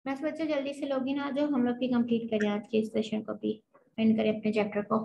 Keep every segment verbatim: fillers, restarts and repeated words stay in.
बस बच्चों जल्दी से लॉगिन आ जाओ, हम लोग भी कंप्लीट करें आज के इस सेशन को भी, एंड करें अपने चैप्टर को।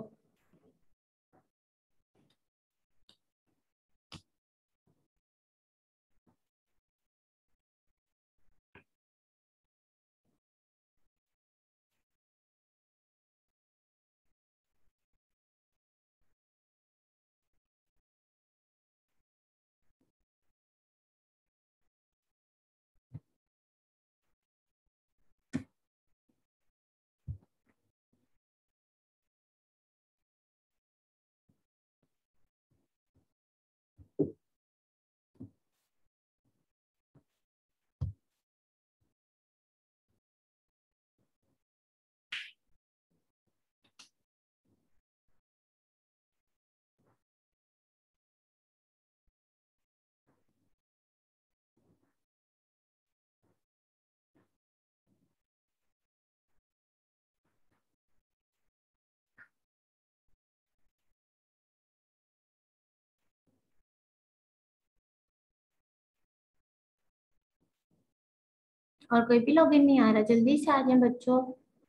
और कोई भी लॉगिन नहीं आ रहा, जल्दी से आ जाए बच्चों।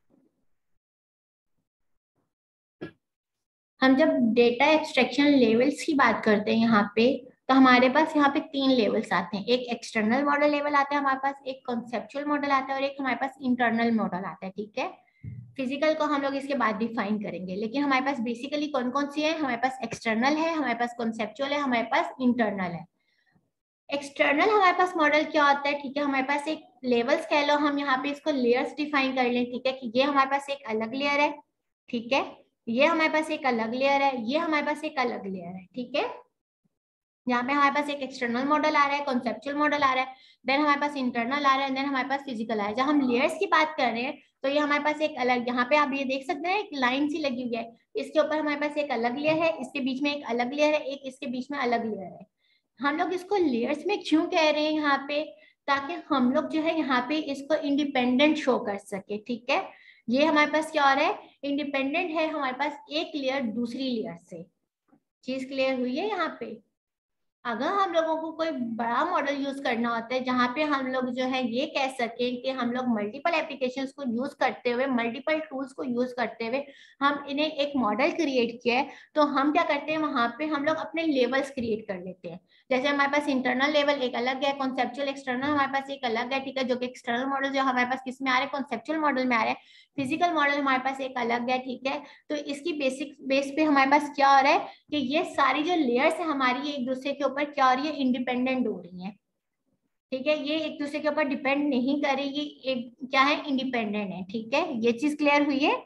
हम जब डेटा एक्सट्रैक्शन लेवल्स की बात करते हैं यहाँ पे, तो हमारे पास यहाँ पे तीन लेवल्स आते हैं। एक एक्सटर्नल मॉडल लेवल आता है हमारे पास, एक कॉन्सेप्चुअल मॉडल आता है, और एक हमारे पास इंटरनल मॉडल आता है। ठीक है, फिजिकल को हम लोग इसके बाद डिफाइन करेंगे, लेकिन हमारे पास बेसिकली कौन कौन सी है? हमारे पास एक्सटर्नल है, हमारे पास कॉन्सेप्चुअल है, हमारे पास इंटरनल है। एक्सटर्नल हमारे पास मॉडल क्या होता है? ठीक है, हमारे पास एक लेवल्स कह लो, हम यहाँ पे इसको लेयर्स डिफाइन कर लें। ठीक है, कि ये हमारे पास एक अलग लेयर है। ठीक है, ये हमारे पास एक अलग लेयर है, ये हमारे पास एक अलग लेयर है। ठीक है, यहाँ पे हमारे पास एक एक्सटर्नल मॉडल आ रहा है, कॉन्सेप्चुअल मॉडल आ रहा है, देन हमारे पास इंटरनल आ रहा है, देन हमारे पास फिजिकल आ रहा है। जब हम लेयर्स की बात कर रहे हैं तो ये हमारे पास एक अलग, यहाँ पे आप ये देख सकते हैं एक लाइन सी लगी हुई है, इसके ऊपर हमारे पास एक अलग लेयर है, इसके बीच में एक अलग लेयर है, एक इसके बीच में अलग लेयर है। हम लोग इसको लेयर्स में क्यों कह रहे हैं यहाँ पे? ताकि हम लोग जो है यहाँ पे इसको इंडिपेंडेंट शो कर सके। ठीक है, ये हमारे पास क्या हो रहा है? इंडिपेंडेंट है हमारे पास एक लेयर दूसरी लेयर से। चीज क्लियर हुई है यहाँ पे? अगर हम लोगों को कोई बड़ा मॉडल यूज करना होता है जहाँ पे हम लोग जो है ये कह सकें कि हम लोग मल्टीपल एप्लीकेशंस को यूज करते हुए, मल्टीपल टूल्स को यूज करते हुए हम इन्हें एक मॉडल क्रिएट किया है, तो हम क्या करते हैं वहां पे हम लोग अपने लेवल्स क्रिएट कर लेते हैं। जैसे हमारे पास इंटरनल लेवल एक अलग है, कॉन्सेप्चुअल एक्सटर्नल हमारे पास एक अलग है। ठीक है, जो कि एक्सटर्नल मॉडल जो हमारे पास किस में आ रहा है? कॉन्सेप्चुअल मॉडल में आ रहा है। फिजिकल मॉडल हमारे पास एक अलग है। ठीक है, तो इसकी बेसिक बेस पे हमारे पास क्या हो रहा है कि ये सारी जो लेयर्स है हमारी, ये एक दूसरे के ऊपर क्या हो रही है? इंडिपेंडेंट हो रही है। ठीक है, ये एक दूसरे के ऊपर डिपेंड नहीं कर रही, ये एक क्या है? इंडिपेंडेंट है। ठीक है, ये चीज क्लियर हुई है?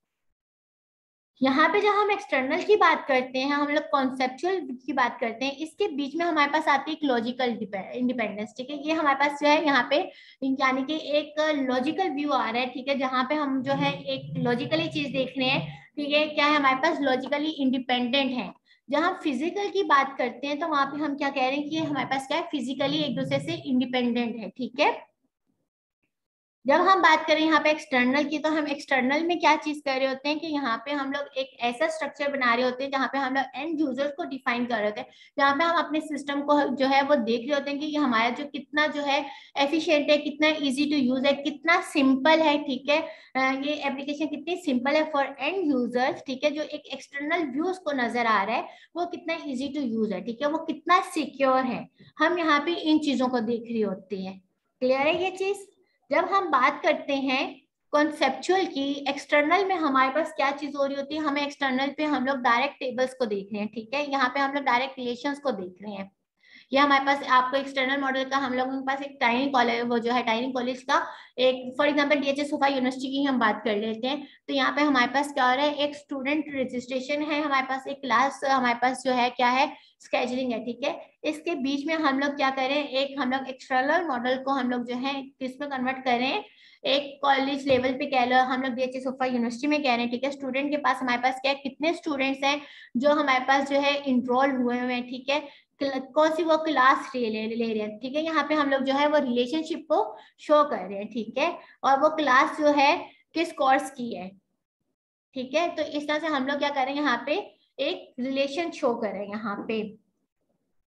यहाँ पे जब हम एक्सटर्नल की बात करते हैं, हम लोग कॉन्सेप्चुअल की बात करते हैं, इसके बीच में हमारे पास आती है एक लॉजिकल इंडिपेंडेंस। ठीक है, ये हमारे पास जो है यहाँ पे यानी कि एक लॉजिकल व्यू आ रहा है। ठीक है, जहाँ पे हम जो है एक लॉजिकली चीज देख रहे हैं। ठीक है, क्या है? हमारे पास लॉजिकली इंडिपेंडेंट है। जब हम फिजिकल की बात करते हैं तो वहां पे हम क्या कह रहे हैं कि हमारे पास क्या है? फिजिकली एक दूसरे से इंडिपेंडेंट है। ठीक है, जब हम बात करें यहाँ पे एक्सटर्नल की, तो हम एक्सटर्नल में क्या चीज कर रहे होते हैं कि यहाँ पे हम लोग एक ऐसा स्ट्रक्चर बना रहे होते हैं जहाँ पे हम लोग एंड यूजर्स को डिफाइन कर रहे होते हैं, जहाँ पे हम अपने सिस्टम को जो है वो देख रहे होते हैं कि ये हमारा जो कितना जो है एफिशिएंट है, कितना इजी टू यूज है, कितना सिंपल है। ठीक है, ये एप्लीकेशन कितनी सिंपल है फॉर एंड यूजर्स। ठीक है, जो एक एक्सटर्नल व्यू को नजर आ रहा है वो कितना इजी टू यूज है। ठीक है, वो कितना सिक्योर है, हम यहाँ पे इन चीजों को देख रहे होते हैं। क्लियर है ये चीज? जब हम बात करते हैं कॉन्सेप्चुअल की, एक्सटर्नल में हमारे पास क्या चीज हो रही होती है? हमें एक्सटर्नल पे हम लोग डायरेक्ट टेबल्स को देख रहे हैं। ठीक है, यहाँ पे हम लोग डायरेक्ट रिलेशंस को देख रहे हैं। ये हमारे पास आपको एक्सटर्नल मॉडल का, हम लोगों के पास एक टाइनी कॉलेज, वो जो है टाइनी कॉलेज का एक for example DHS sofa university की हम बात कर लेते हैं। तो यहाँ पे हमारे पास क्या हो रहा है? एक स्टूडेंट रजिस्ट्रेशन है, हमारे पास एक क्लास, हमारे पास जो है क्या है? स्केजुलिंग है। ठीक है, इसके बीच में हम लोग क्या करें? एक हम लोग एक्सटर्नल मॉडल को हम लोग जो है किसमें कन्वर्ट करें? एक कॉलेज लेवल पे कह लो, हम लोग डीएचएस सोफा यूनिवर्सिटी में कह रहे हैं। ठीक है, स्टूडेंट के पास हमारे पास क्या है? कितने स्टूडेंट्स हैं जो हमारे पास जो है इनरोल हुए हुए हैं। ठीक है, कौन सी वो क्लास ले ले, ले रहे हैं। ठीक है, यहाँ पे हम लोग जो है वो रिलेशनशिप को शो कर रहे हैं। ठीक है, और वो क्लास जो है किस कोर्स की है। ठीक है, तो इस तरह से हम लोग क्या करें? यहाँ पे एक रिलेशन शो करें यहाँ पे।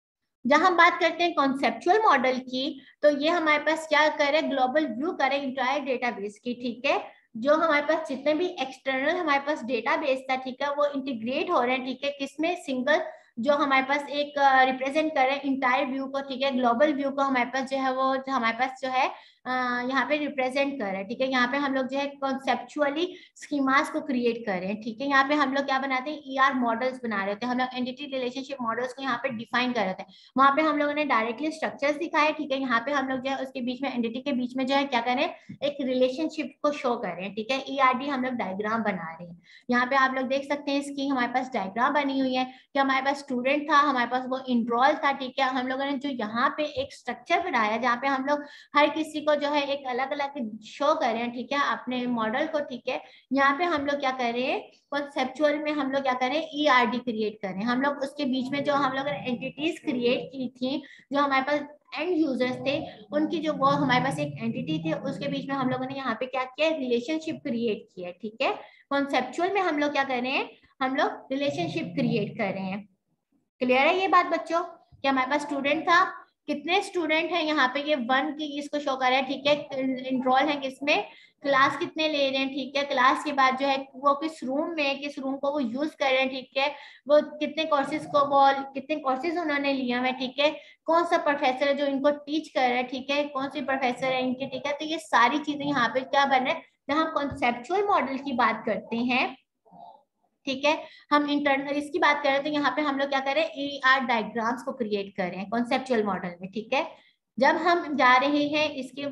जहां हम बात करते हैं कॉन्सेप्चुअल मॉडल की, तो ये हमारे पास क्या करे, ग्लोबल व्यू करे इंटायर डेटाबेस की, ठीक है। जो हमारे पास जितने भी एक्सटर्नल हमारे पास डेटाबेस था, ठीक है, वो इंटीग्रेट हो रहे हैं, ठीक है, किसमें, सिंगल जो हमारे पास एक रिप्रेजेंट कर रहे हैं इंटायर व्यू को, ठीक है, ग्लोबल व्यू को हमारे पास जो है वो हमारे पास जो है Uh, यहाँ पे रिप्रेजेंट कर रहे हैं, ठीक है। यहाँ पे हम लोग जो है कॉन्सेप्चुअली स्कीमास को क्रिएट कर रहे हैं, ठीक है। यहाँ पे हम लोग क्या बनाते हैं, ई आर मॉडल्स बना रहे थे, हम लोग एंटिटी रिलेशनशिप मॉडल्स को यहाँ पे डिफाइन कर रहे थे। वहां पे हम लोगों ने डायरेक्टली स्ट्रक्चर्स दिखाए, ठीक है। यहाँ पे हम लोग जो है उसके बीच में एंटिटी के बीच में जो है क्या करें, एक रिलेशनशिप को शो कर रहे हैं, ठीक है। ई आर डी हम लोग डायग्राम बना रहे हैं। यहाँ पे आप लोग देख सकते हैं इसकी हमारे पास डायग्राम बनी हुई है कि हमारे पास स्टूडेंट था, हमारे पास वो इनरोल था, ठीक है। हम लोगों ने जो यहाँ पे एक स्ट्रक्चर बनाया जहाँ पे हम लोग हर किसी को जो है एक अलग अलग शो कर रहे हैं, ठीक है, अपने मॉडल को, ठीक है। यहाँ पे हम लोग क्या कर रहे हैं, कॉन्सेप्चुअल में हम लोग क्या करें, ई आर डी क्रिएट करें। हम लोग उसके बीच में जो हम लोग एंटिटीज क्रिएट की थी, जो हमारे पास एंड यूजर्स थे, उनकी जो वो हमारे पास एक एंटिटी थी, उसके बीच में हम लोगों ने यहाँ पे क्या किया, रिलेशनशिप क्रिएट किया, ठीक है। कॉन्सेप्चुअल में हम लोग क्या कर रहे हैं, हम लोग रिलेशनशिप क्रिएट कर रहे हैं। क्लियर है ये बात बच्चों, कि हमारे पास स्टूडेंट था, कितने स्टूडेंट हैं यहाँ पे, ये वन की इसको शो कर रहा है, ठीक है। इनरोल है किसमें, क्लास कितने ले रहे हैं, ठीक है। क्लास के बाद जो है वो किस रूम में, किस रूम को वो यूज कर रहे हैं, ठीक है। वो कितने कोर्सेज को वो कितने कोर्सेज उन्होंने लिया है, ठीक है। कौन सा प्रोफेसर है जो इनको टीच कर रहा है, ठीक है, कौन सी प्रोफेसर है इनके, ठीक है। तो ये सारी चीजें यहाँ पे क्या बन रहा है, जब हम कॉन्सेप्चुअल मॉडल की बात करते हैं, ठीक है, हम इंटरनल इसकी बात करें तो यहाँ पे हम लोग क्या करें, ई आर डायग्राम्स को क्रिएट करें कॉन्सेप्चुअल मॉडल में, ठीक है। जब हम जा रहे हैं इसके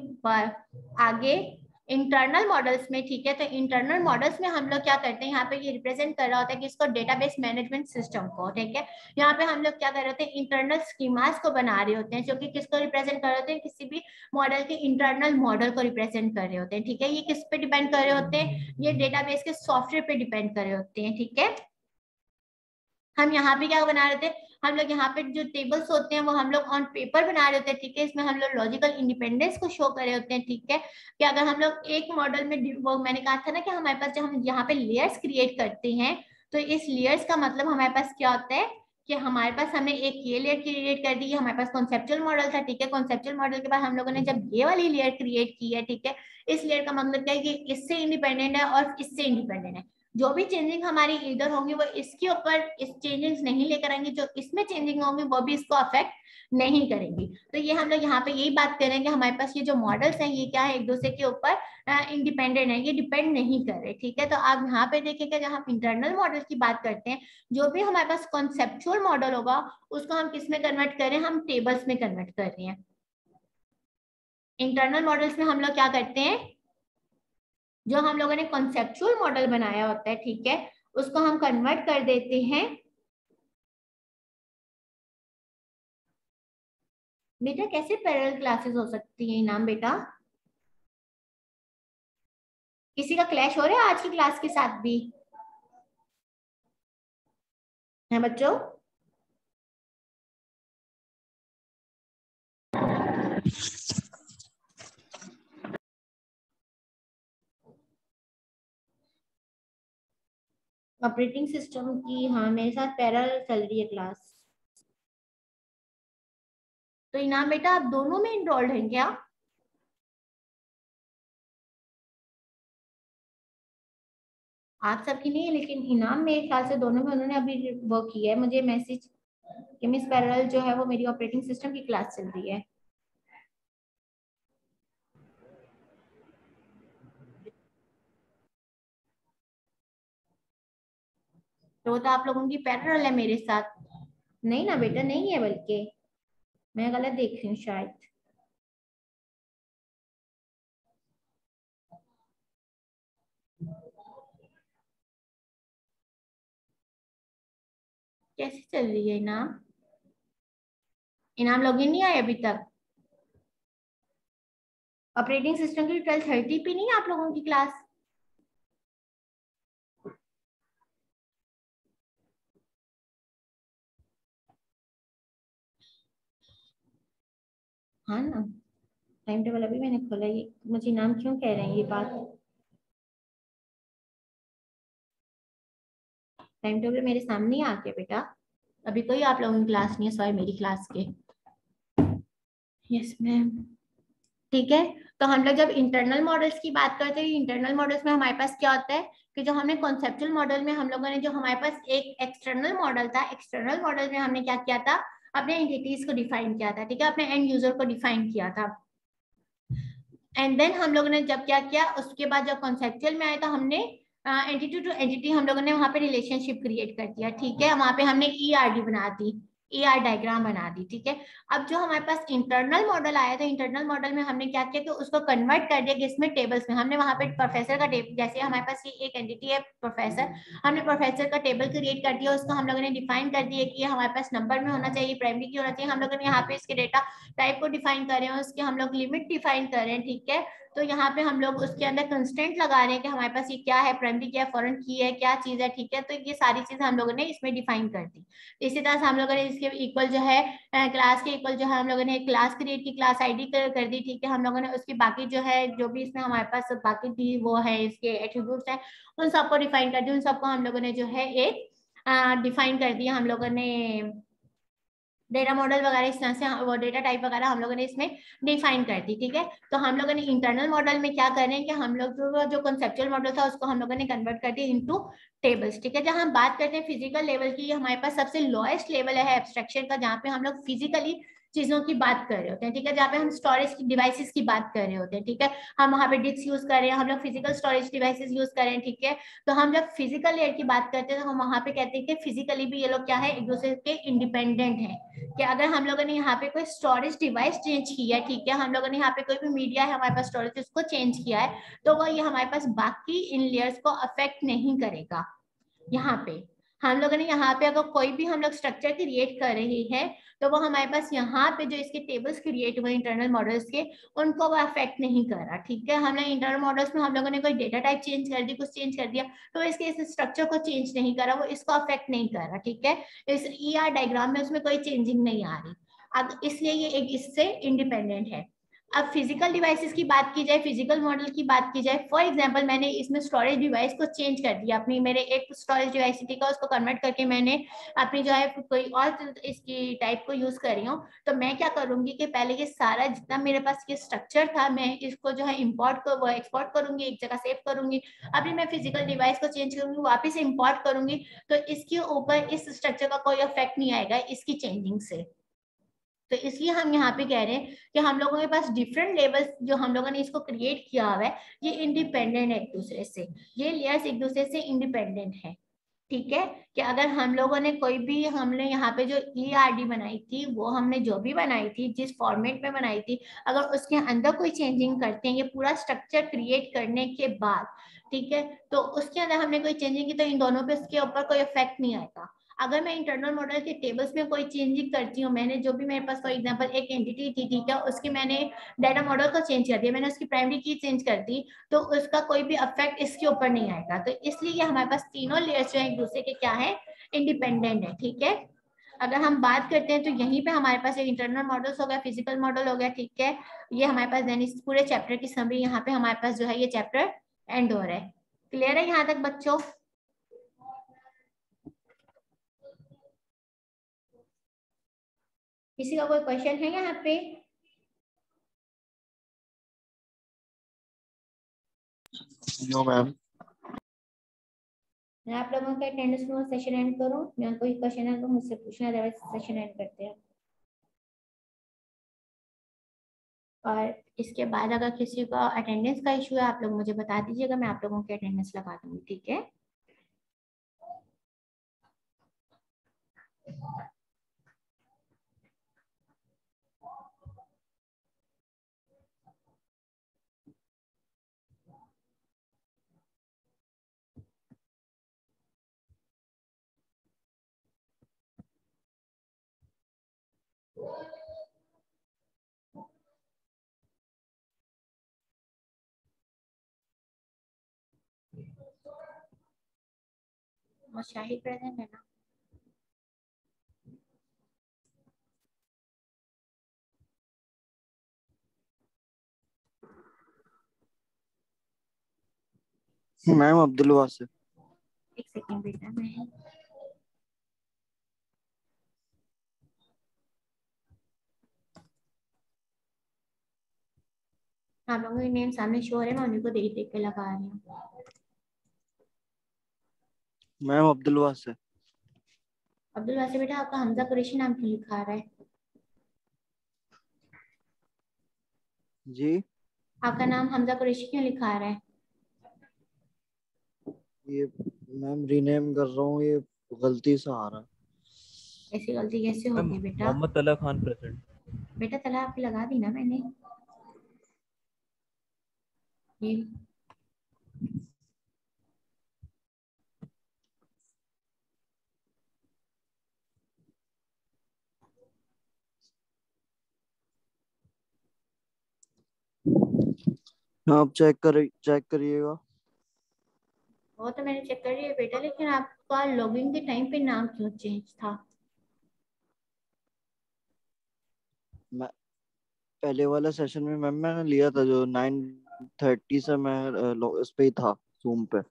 आगे इंटरनल मॉडल्स में, ठीक है, तो इंटरनल मॉडल्स में हम लोग क्या करते हैं, यहाँ पे ये रिप्रेजेंट कर रहा होता है कि इसको डेटाबेस मैनेजमेंट सिस्टम को, ठीक है। यहाँ पे हम लोग क्या कर रहे होते हैं, इंटरनल स्कीमास को बना रहे होते हैं, जो कि किसको रिप्रेजेंट कर रहे होते हैं, किसी भी मॉडल के इंटरनल मॉडल को रिप्रेजेंट कर रहे होते हैं, ठीक है। ये किस पे डिपेंड कर रहे होते हैं, ये डेटाबेस के सॉफ्टवेयर पे डिपेंड कर रहे होते हैं, ठीक है। हम यहाँ पे क्या बना रहे थे, हम लोग यहाँ पे जो टेबल्स होते हैं वो हम लोग ऑन पेपर बना रहे होते हैं, ठीक है। इसमें हम लोग लॉजिकल इंडिपेंडेंस को शो कर रहे होते हैं, ठीक है। कि अगर हम लोग एक मॉडल में, वो मैंने कहा था ना कि हमारे पास जब हम यहाँ पे लेयर्स क्रिएट करते हैं, तो इस लेयर्स का मतलब हमारे पास क्या होता है कि हमारे पास हमने एक ये लेयर क्रिएट कर दी, हमारे पास कॉन्सेप्चुअल मॉडल था, ठीक है। कॉन्सेप्चुअल मॉडल के बाद हम लोगों ने जब ये वाली लेयर क्रिएट की है, ठीक है, इस लेयर का मतलब क्या है कि इससे इंडिपेंडेंट है और इससे इंडिपेंडेंट है। जो भी चेंजिंग हमारी इधर होंगी वो इसके ऊपर इस चेंजिंग्स नहीं लेकर आएंगे, जो इसमें चेंजिंग होंगी वो भी इसको अफेक्ट नहीं करेंगी। तो ये हम लोग यहाँ पे यही बात करेंगे, हमारे पास ये जो मॉडल्स हैं ये क्या है, एक दूसरे के ऊपर इंडिपेंडेंट है, ये डिपेंड नहीं कर रहे, ठीक है। तो आप यहाँ पे देखेंगे जब हम इंटरनल मॉडल की बात करते हैं, जो भी हमारे पास कॉन्सेप्चुअल मॉडल होगा उसको हम किस में कन्वर्ट कर रहे हैं, हम टेबल्स में कन्वर्ट कर रहे हैं। इंटरनल मॉडल्स में हम लोग क्या करते हैं, जो हम लोगों ने कॉन्सेप्चुअल मॉडल बनाया होता है, ठीक है, उसको हम कन्वर्ट कर देते हैं। बेटा कैसे पैरेलल क्लासेस हो सकती है इनाम बेटा, किसी का क्लैश हो रहा है आज की क्लास के साथ भी है बच्चों? ऑपरेटिंग सिस्टम की, हाँ मेरे साथ पैरेलल चल रही है क्लास। तो इनाम बेटा आप दोनों में इनरोल्ड हैं क्या? आप सबकी नहीं है, लेकिन इनाम मेरे ख्याल से दोनों में उन्होंने अभी वो किया है मुझे मैसेज कि मिस पैरेलल जो है वो मेरी ऑपरेटिंग सिस्टम की क्लास चल रही है। तो वो तो आप लोगों की पैरेलल है मेरे साथ। नहीं ना बेटा, नहीं है, बल्कि मैं गलत देख रही हूँ शायद। कैसे चल रही है इनाम? इनाम लॉगिन नहीं आए अभी तक? ऑपरेटिंग सिस्टम की ट्वेल्व थर्टी पे नहीं है आप लोगों की क्लास? हाँ ना, टाइम टेबल अभी मैंने खोला, ये मुझे इनाम क्यों कह रहे हैं ये बात? टाइम टेबल मेरे सामने ही आ गया बेटा, अभी कोई आप लोगों की क्लास नहीं है, सॉरी मेरी क्लास के। Yes ma'am. ठीक है, तो हम लोग जब इंटरनल मॉडल्स की बात करते हैं, इंटरनल मॉडल्स में हमारे पास क्या होता है कि जो हमने कॉन्सेप्चुअल मॉडल में हम लोगों ने जो हमारे पास एक एक्सटर्नल मॉडल था, एक्सटर्नल मॉडल में हमने क्या किया था, अपने एंटिटीज को डिफाइन किया था, ठीक है, अपने एंड यूजर को डिफाइन किया था। एंड देन हम लोगों ने जब क्या किया, उसके बाद जब कॉन्सेप्चुअल में आया तो हमने एंटिटी टू एंटिटी हम लोगों ने वहां पे रिलेशनशिप क्रिएट कर दिया, ठीक है, वहां पे हमने ई आर डी बना दी, ए आर डायग्राम बना दी, ठीक है। अब जो हमारे पास इंटरनल मॉडल आया तो इंटरनल मॉडल में हमने क्या किया कि उसको कन्वर्ट कर दिया किसमें, टेबल्स में। हमने वहां पे प्रोफेसर का टेबल, जैसे हमारे पास ये एक एंटिटी है प्रोफेसर, हमने प्रोफेसर का टेबल क्रिएट कर दिया, उसको हम लोगों ने डिफाइन कर दिया कि ये हमारे पास नंबर में होना चाहिए, प्राइमरी की होना चाहिए। हम लोगों ने यहाँ पे इसके डेटा टाइप को डिफाइन कर रहे हैं, उसके हम लोग लिमिट डिफाइन कर रहे हैं, ठीक है। तो यहाँ पे हम लोग उसके अंदर कंस्टेंट लगा रहे हैं कि हमारे पास ये क्या है, प्राइमरी क्या है, फॉरेन की है, क्या चीज है, ठीक है। तो ये सारी चीज हम लोगों ने इसमें डिफाइन कर दी। इसी तरह से हम लोगों ने इसके इक्वल जो है क्लास के इक्वल जो है हम लोगों ने क्लास क्रिएट की, क्लास आईडी कर, कर दी, ठीक है। हम लोगों ने उसकी बाकी जो है जो भी इसमें हमारे पास बाकी थी वो है इसके एट्रीब्यूट्स हैं, उन सबको डिफाइन कर दिया, उन सबको हम लोगों ने जो है एक डिफाइन कर दिया हम लोगों ने, डेटा मॉडल वगैरह इस तरह से वो डेटा टाइप वगैरह हम लोगों ने इसमें डिफाइन कर दी, ठीक है। तो हम लोगों ने इंटरनल मॉडल में क्या कर रहे हैं कि हम लोग जो जो कंसेप्चुअल मॉडल था उसको हम लोगों ने कन्वर्ट कर दिया इनटू टेबल्स, ठीक है। जहां हम बात करते हैं फिजिकल लेवल की, हमारे पास सबसे लोएस्ट लेवल है एब्स्ट्रक्शन का, जहाँ पे हम लोग फिजिकली चीजों की बात कर रहे होते हैं, ठीक है, जहाँ पे हम स्टोरेज की डिवाइसेस की बात कर रहे होते हैं, ठीक है। हम वहाँ पे डिस्क यूज कर रहे हैं, हम लोग फिजिकल स्टोरेज डिवाइसेस यूज कर रहे हैं, ठीक है। तो हम जब फिजिकल लेयर की बात करते हैं तो हम वहाँ पे कहते हैं कि फिजिकली भी ये लोग क्या है, एक दूसरे के इंडिपेंडेंट है। कि अगर हम लोगों ने यहाँ पे कोई स्टोरेज डिवाइस चेंज किया है, ठीक है, हम लोगों ने यहाँ पे कोई भी मीडिया है हमारे पास स्टोरेज उसको चेंज किया है, तो वो ये हमारे पास बाकी इन लेयर्स को अफेक्ट नहीं करेगा। यहाँ पे हम लोगों ने यहाँ पे अगर कोई भी हम लोग स्ट्रक्चर क्रिएट कर रहे हैं तो वो हमारे पास यहाँ पे जो इसके टेबल्स क्रिएट हुए इंटरनल मॉडल्स के, उनको वो अफेक्ट नहीं कर रहा, ठीक है। हमने इंटरनल मॉडल्स में हम लोगों ने कोई डेटा टाइप चेंज कर दी, कुछ चेंज कर दिया, तो इसके इस स्ट्रक्चर को चेंज नहीं कर रहा, वो इसको अफेक्ट नहीं कर रहा, ठीक है। इस ई आर डायग्राम में उसमें कोई चेंजिंग नहीं आ रही, अब इसलिए ये एक इससे इंडिपेंडेंट है। अब फिजिकल डिवाइसेस की बात की जाए, फिजिकल मॉडल की बात की जाए, फॉर एग्जांपल मैंने इसमें स्टोरेज डिवाइस को चेंज कर दिया, अपनी मेरे एक स्टोरेज डिवाइस थी का उसको कन्वर्ट करके मैंने अपनी जो है कोई और इसकी टाइप को यूज कर रही हूँ। तो मैं क्या करूंगी कि पहले ये सारा जितना मेरे पास ये स्ट्रक्चर था मैं इसको जो है इम्पोर्ट को एक्सपोर्ट करूंगी, एक जगह सेव करूंगी, अभी मैं फिजिकल डिवाइस को चेंज करूंगी, वापिस इम्पोर्ट करूंगी, तो इसके ऊपर इस स्ट्रक्चर का कोई इफेक्ट नहीं आएगा इसकी चेंजिंग से। तो इसलिए हम यहाँ पे कह रहे हैं कि हम लोगों के पास डिफरेंट लेवल्स जो हम लोगों ने इसको क्रिएट किया हुआ है ये इंडिपेंडेंट है एक दूसरे से, ये लेयर्स एक दूसरे से इंडिपेंडेंट है, ठीक है। कि अगर हम लोगों ने कोई भी, हमने यहाँ पे जो ई आर डी बनाई थी वो हमने जो भी बनाई थी जिस फॉर्मेट में बनाई थी, अगर उसके अंदर कोई चेंजिंग करते हैं ये पूरा स्ट्रक्चर क्रिएट करने के बाद, ठीक है, तो उसके अंदर हमने कोई चेंजिंग की तो इन दोनों पे उसके ऊपर कोई इफेक्ट नहीं आएगा। अगर मैं इंटरनल मॉडल के टेबल्स में कोई चेंजिंग करती हूँ, मैंने जो भी मेरे पास फॉर एग्जांपल एक एंटिटी थी, ठीक है, उसकी मैंने डाटा मॉडल को चेंज कर दिया, मैंने उसकी प्राइमरी की चेंज कर दी, तो उसका कोई भी इफेक्ट इसके ऊपर नहीं आएगा। तो इसलिए हमारे पास तीनों लेयर्स जो है एक दूसरे के क्या है, इंडिपेंडेंट है, ठीक है। अगर हम बात करते हैं तो यहीं पे हमारे पास एक इंटरनल मॉडल्स हो गया, फिजिकल मॉडल हो गया, ठीक है। ये हमारे पास देन इस पूरे चैप्टर की समरी यहाँ पे हमारे पास जो है ये चैप्टर एंड हो रहा है। क्लियर है यहाँ तक बच्चों? किसी का कोई क्वेश्चन है यहाँ पे? No ma'am. मैं आप लोगों का अटेंडेंस में सेशन एंड करूं, मैं कोई क्वेश्चन है तो मुझसे पूछना, अदरवाइज सेशन एंड करते हैं। और इसके बाद अगर किसी का अटेंडेंस का इशू है आप लोग मुझे बता दीजिएगा, मैं आप लोगों की अटेंडेंस लगा दूंगी, ठीक है। और शाहिद प्रेजेंट है ना? मैम अब्दुल वासिफ। एक सेकंड बेटा, मैं आप लोगों के नेम सामने शो हो रहे हैं, मैं उन्हीं को देख देख के लगा रही हूँ। मैम अब्दुल वासिफ। अब्दुल वासिफ बेटा, आपका हमजा कुरैशी नाम क्यों लिखा आ रहा है? जी आपका नाम हमजा कुरैशी क्यों लिखा आ रहा है? ये मैम रीनेम कर रहा हूँ, ये गलती से आ रहा है। ऐसी गलती कैसे मैम होगी बेटा? मोहम्मद तला खान प्रेजेंट। बेटा तला आपकी लगा दी ना मैंने। ये आप चेक कर चेक करिएगा। वो तो मैंने चेक कर लिया बेटा, लेकिन आपका लॉगिन के टाइम पे नाम क्यों चेंज था? मैं पहले वाला सेशन में मैम मैंने लिया था जो नाइन थर्टी से मैं अ, लो- इस पे ही था, जूम पे।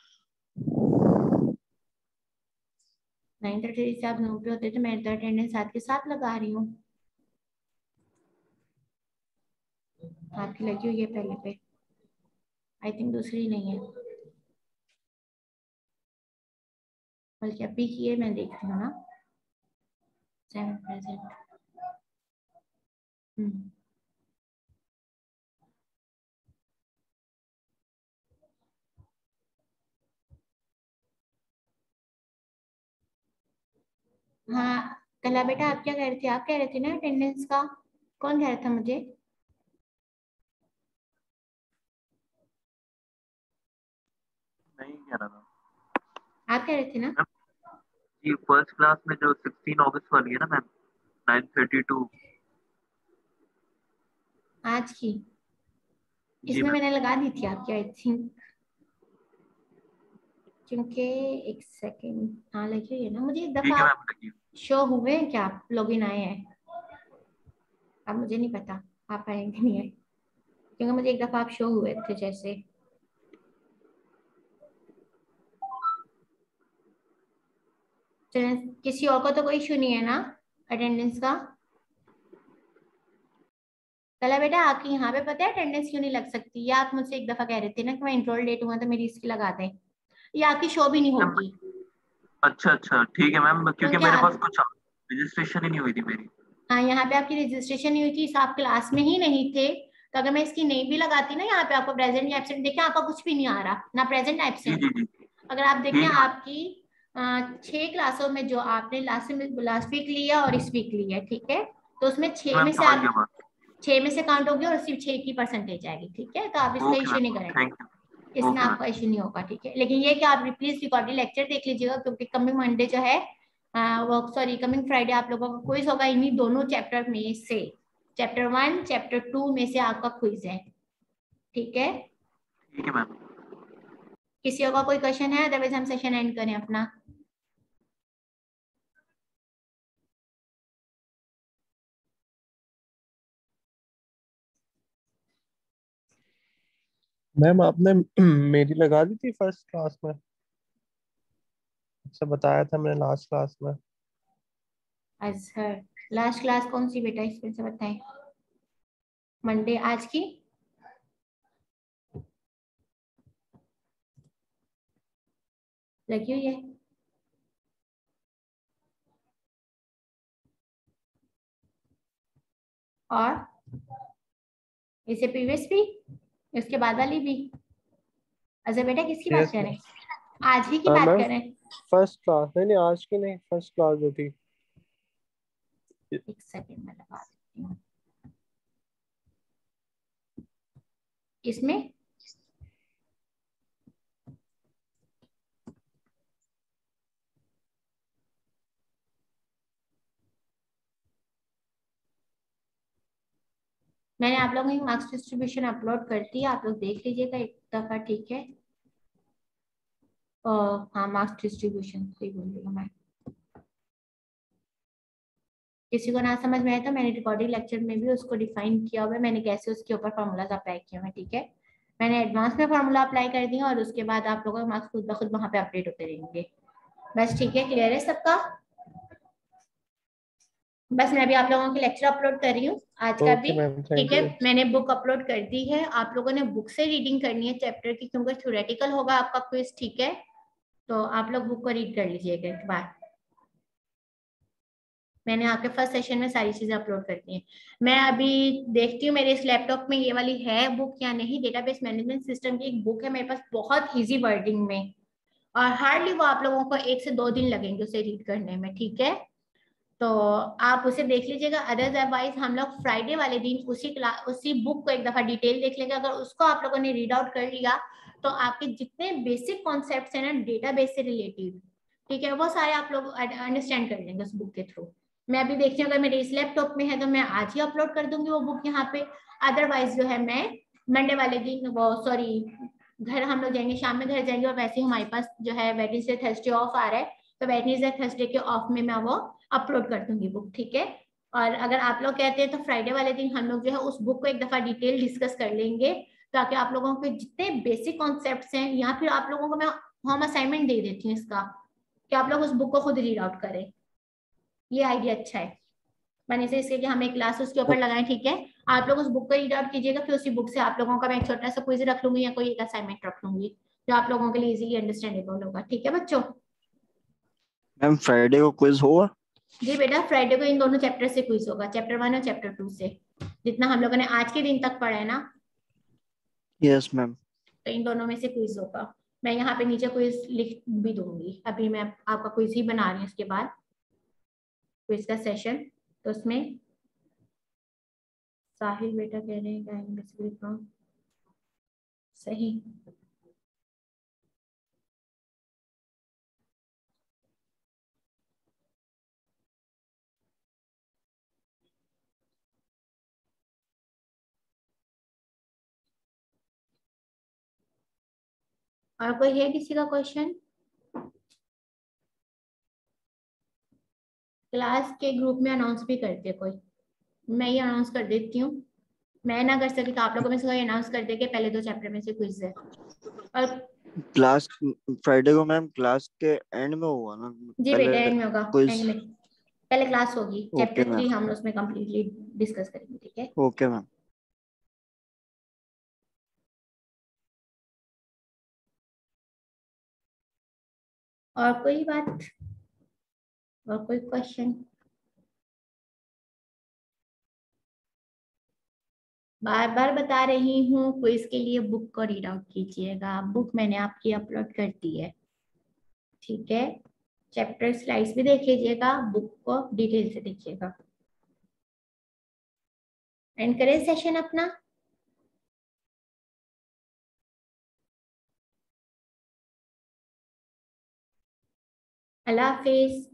नाइन थर्टी से आप नौ पे होते तो मैं तो अटेंडेंस साथ के साथ लगा रही हूँ। आपकी लगी हुई है पहले पे, आई थिंक दूसरी नहीं है, बल्कि अभी की है, मैं देखती हूँ ना। Seven present. हम्म हाँ कला बेटा, आप क्या कह रहे थे? आप कह रहे थे ना अटेंडेंस का? कौन कह रहा था मुझे? नहीं कह रहा था आप कह रहे थे ना? जी। फर्स्ट क्लास में जो सिक्सटीन अगस्त वाली है ना मैम, नाइन थर्टी टू। आज की? जी इसमें मैम। मैंने लगा दी थी आपकी, आई थिंक, क्योंकि एक सेकेंड, हाँ लगी हुई है ना। मुझे एक दफा ठीक है आप मैम, लगी। शो हुए हैं क्या? आप लॉगिन आए हैं? अब मुझे नहीं पता आप आए कि नहीं आए, क्योंकि मुझे एक दफा आप शो हुए थे जैसे। चलें, किसी और को तो कोई इशू नहीं है ना अटेंडेंस का? कला बेटा, आपकी यहाँ पे पता है अटेंडेंस क्यों नहीं लग सकती? या आप मुझसे एक दफा कह रहे थे ना कि मैं इंट्रोल लेट हुआ तो मेरी इसकी लगा दें, या आपकी शो भी नहीं मैम, होगी? अच्छा अच्छा ठीक है मैम, क्योंकि क्योंकि मेरे पास आप, कुछ रजिस्ट्रेशन ही नहीं हुई थी मेरी। हाँ यहाँ पे आपकी रजिस्ट्रेशन नहीं हुई थी, आप क्लास में ही नहीं थे, तो अगर मैं इसकी नहीं भी लगाती ना यहाँ पे आपको प्रेजेंट या एब्सेंट, देखिए आपका कुछ भी नहीं आ रहा ना, प्रेजेंट ना जी एब्सेंट। जी जी। अगर आप देखें ठीक है मैम। आपकी अ, छह क्लासों में जो आपने लास्ट लास्ट वीक लिया और इस वीक लिया, ठीक है, तो उसमें छह मैम में से समझ गया आप, बात। छह में से काउंट होगी और सिर्फ छह की परसेंटेज आएगी, ठीक है, तो आप इसका ओके इश्यू नहीं मैम, करें, थैंक यू। इसमें ओके मैम। आपका इश्यू नहीं होगा, ठीक है। लेकिन ये कि आप प्लीज रिकॉर्डेड लेक्चर देख लीजिएगा, क्योंकि कमिंग मंडे जो है वो, सॉरी कमिंग फ्राइडे आप लोगों का क्विज होगा इन्हीं दोनों चैप्टर में से, चैप्टर वन चैप्टर टू में से आपका क्विज है, ठीक है। ठीक है मैम। किसी और का कोई क्वेश्चन है? अदरवाइज हम सेशन एंड करें अपना। मैम आपने मेरी लगा दी थी फर्स्ट क्लास में, अच्छा बताया था मैंने लास्ट क्लास में। अजहर, लास्ट क्लास कौन सी बेटा, इसमें से बताएं। मंडे आज की? लगी हुई है? और इससे प्रीवियस भी, इसके बाद वाली भी? अजहर बेटा किसकी बात यस कर रहे मैम। हैं? आज ही की हाँ बात मैम, कर रहे हैं? फर्स्ट क्लास नहीं नहीं आज की नहीं, फर्स्ट क्लास जो थी। एक सेकेंड में लगा देती हूँ इसमें। मैंने आप लोगों की मार्क्स डिस्ट्रीब्यूशन अपलोड कर दी, आप लोग देख लीजिएगा एक दफा, ठीक है। और हाँ, मार्क्स डिस्ट्रीब्यूशन सही बोल रही हूँ मैं। किसी को ना समझ में आए तो मैंने रिकॉर्डिंग लेक्चर में भी उसको डिफाइन किया हुआ है, मैंने कैसे उसके ऊपर फॉर्मूलाज अप्लाई किए हुए हैं, ठीक है। मैंने एडवांस में फॉर्मूला अप्लाई कर दिया और उसके बाद आप लोगों के मार्क्स खुद ब खुद वहां पे अपडेट होते रहेंगे, बस, ठीक है। क्लियर है सबका? बस मैं भी आप लोगों के लेक्चर अपलोड कर रही हूँ आज का भी। ओके मैम, ठीक थैंक है, यू। मैंने बुक अपलोड कर दी है, आप लोगों ने बुक से रीडिंग करनी है चैप्टर की, क्योंकि थ्योरेटिकल होगा आपका क्विज। ठीक है, तो आप लोग बुक को रीड कर लीजिएगा एक बार। मैंने आपके फर्स्ट सेशन में सारी चीजें अपलोड कर दी हैं। मैं अभी देखती हूँ मेरे इस लैपटॉप में ये वाली है बुक या नहीं। डेटाबेस मैनेजमेंट सिस्टम की एक बुक है मेरे पास, बहुत इजी वर्डिंग में, और हार्डली वो आप लोगों को एक से दो दिन लगेंगे उसे रीड करने में। ठीक है, तो आप उसे देख लीजिएगा। अदरवाइज हम लोग फ्राइडे वाले दिन उसी क्लास उसी बुक को एक दफा डिटेल देख लेंगे। अगर उसको आप लोगों ने रीड आउट कर लिया तो आपके जितने बेसिक कॉन्सेप्ट्स हैं ना डेटाबेस से रिलेटेड, ठीक है, वो सारे आप लोग अंडरस्टैंड कर लेंगे उस बुक के थ्रू। मैं अभी देखती हूँ, अगर मेरे इस लैपटॉप में है तो मैं आज ही अपलोड कर दूंगी वो बुक यहाँ पे। अदरवाइज जो है मैं मंडे वाले दिन, वो सॉरी, घर हम लोग जाएंगे, शाम में घर जाएंगे, और वैसे ही हमारे पास जो है वेडनेसडे थर्सडे ऑफ आ रहा है, तो वेडनेसडे थर्सडे के ऑफ में मैं वो अपलोड कर दूंगी बुक। ठीक है, और अगर आप लोग कहते हैं तो फ्राइडे वाले दिन हम लोग जो है उस बुक को एक दफा डिटेल डिस्कस कर लेंगे, ताकि आप लोगों के जितने बेसिक कॉन्सेप्ट्स हैं, या फिर आप लोगों को मैं होम असाइनमेंट दे देती हूँ इसका, कि आप लोग उस बुक को खुद रीड आउट करें। ये आइडिया अच्छा है बने से इसके कि हम एक क्लास उसके ऊपर लगाएं। ठीक है, आप लोग उस बुक को रीड आउट कीजिएगा, फिर उसी बुक से आप लोगों का मैं एक छोटा सा क्विज रख लूंगी या कोई एक असाइनमेंट रख लूंगी जो आप लोगों के लिए इजीली अंडरस्टैंडेबल होगा। ठीक है बच्चों? मैम फ्राइडे को क्विज होगा? जी बेटा, फ्राइडे को इन दोनों चैप्टर से क्विज होगा, चैप्टर वन और चैप्टर टू से, जितना हम लोगों ने आज के दिन तक पढ़ा है ना, यस मैम। तो इन दोनों में से क्विज होगा। मैं यहाँ पे नीचे क्विज लिख भी दूंगी, अभी मैं आपका क्विज ही बना रही हूँ उसके बाद क्विज का सेशन। तो उसमें साहिल बेटा कह रहे हैं क्या सही? और कोई है किसी का क्वेश्चन? क्लास के ग्रुप में अनाउंस भी करते हैं कोई? मैं ही अनाउंस कर देती हूँ। मैं ना कर सकी तो आप लोगों में से कोई अनाउंस कर दे के पहले दो चैप्टर में से क्विज है। और क्लास फ्राइडे को मैम क्लास के एंड में होगा ना? जी पहले बेटा, एंड में होगा, क्विज। एंड में पहले क्लास होगी, ओके चैप्टर थ्री मैम। हम उसमें कंप्लीटली डिस्कस करेंगे। ठीक है, ओके मैम। और कोई बात, और कोई क्वेश्चन? बार बार बता रही हूँ, क्विज के लिए बुक को रीड आउट कीजिएगा। बुक मैंने आपकी अपलोड कर दी है। ठीक है, चैप्टर स्लाइड्स भी देख लीजिएगा, बुक को डिटेल से देखिएगा। एंड करें सेशन अपना। अल्लाह हाफिज।